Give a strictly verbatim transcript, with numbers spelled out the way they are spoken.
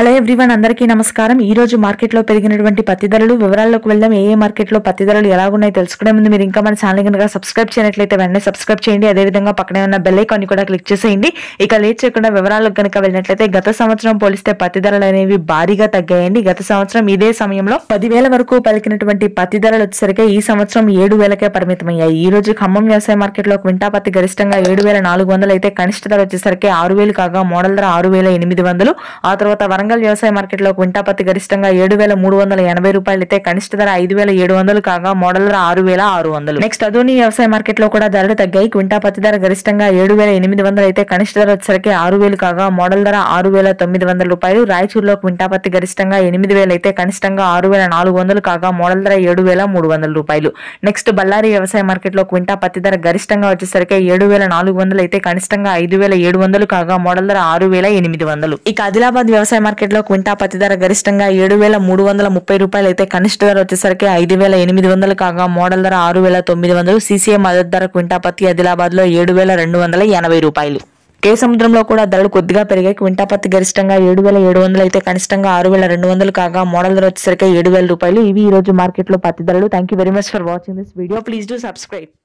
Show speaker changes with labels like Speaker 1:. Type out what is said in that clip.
Speaker 1: Hello everyone, అందరికీ నమస్కారం. ఈ రోజు మార్కెట్ లో పెరిగినటువంటి పత్తి ధరలు వివరాల్లోకి వెళ్దాం. ఏ ఏ మార్కెట్ లో పత్తి ధరలు ఎలా ఉన్నాయో తెలుసుకునే ముందు మీరు ఇంకా మన ఛానల్ కనుక సబ్స్క్రైబ్ చేయనట్లయితే వెంటనే సబ్స్క్రైబ్ చేయండి. అదే విధంగా పక్కనే ఉన్న బెల్ ఐకాన్ ని కూడా క్లిక్ చేసేయండి. ఇక లేట్ చేయకుండా వివరాల్లోకి కనుక వెళ్ళినట్లయితే గత సంవత్సరం పోలిస్తే పత్తి ధరలు అనేవి భారీగా తగ్గాయండి. గత సంవత్సరం ఇదే సమయంలో పదివేల వరకు పలికినటువంటి పత్తి ధరలు వచ్చేసరికి ఈ సంవత్సరం ఏడు వేలకే పరిమితమయ్యాయి. ఈ రోజు ఖమ్మం వ్యవసాయ మార్కెట్ లో క్వింటా పత్తి గరిష్టంగా ఏడు వేల నాలుగు వందలు అయితే కనిష్ట ధర వచ్చేసరికి ఆరు వేలు కాగా మోడల్ ధర ఆరు వేల ఎనిమిది వందలు. ఆ తర్వాత వరంగల్ వ్యవసాయ మార్కెట్ లో క్వింటా పత్తి గరిష్టంగా ఏడు వేల మూడు వందల ఎనభై రూపాయలు అయితే కనిష్ట ధర ఐదు వేల ఏడు వందలు కాగా మోడల్ ధర ఆరు వేల ఆరు వందలు. నెక్స్ట్ అదోని వ్యవసాయ మార్కెట్ లో కూడా ధరలు తగ్గాయి. క్వింటా పత్తి ధర గరిష్టంగా ఏడు వేల ఎనిమిది వందలు అయితే కనిష్ట ధర వచ్చేసరికి ఆరు వేలు కాగా మోడల్ ధర ఆరు వేల తొమ్మిది వందల రూపాయలు. రాయచూరులో క్వింటా పత్తి గరిష్టంగా ఎనిమిది వేలు అయితే కనిష్టంగా ఆరు వేల నాలుగు వందలు కాగా మోడల్ ధర ఏడు వేల మూడు వందల రూపాయలు. నెక్స్ట్ బళ్ళారి వ్యవసాయ మార్కెట్ లో క్వింటా పత్తి ధర గరిష్టంగా వచ్చేసరికి ఏడు వేల నాలుగు వందలు అయితే కనిష్టంగా ఐదు వేల ఏడు వందలు కాగా మోడల్ ధర ఆరు వేల ఎనిమిది వందలు. ఇక ఆదిలాబాద్ వ్యవసాయ మార్కెట్ లో క్వింటా పత్తి ధర గరిష్టంగా ఏడు వేల మూడు వందల ముప్పై రూపాయలు అయితే కనిష్ట ధర వచ్చేసరికి ఐదు వేల ఎనిమిది వందలు కాగా మోడల్ ధర ఆరు వేల తొమ్మిది వందలు. సీసీఏ మద్దతు ధర క్వింటా పత్తి ఆదిలాబాద్ లో ఏడు వేల రెండు వందల ఎనభై రూపాయలు. కే సముద్రంలో కూడా ధరలు కొద్దిగా పెరిగాయి. క్వింటా పత్తి గరిష్టంగా ఏడు వేల ఏడు వందలు అయితే కనిష్టంగా ఆరు వేల రెండు వందలు కాగా మోడల్ ధర వచ్చేసరికి ఏడు వేల రూపాయలు. ఇవి ఈ రోజు మార్కెట్ లో పత్తి ధరలు. Thank you very much for watching this video. Please do subscribe.